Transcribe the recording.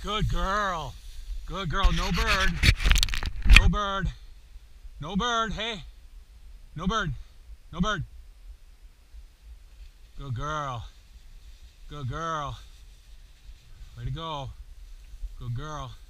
Good girl. Good girl. No bird. No bird. No bird. Hey. No bird. No bird. Good girl. Good girl. Way to go. Good girl.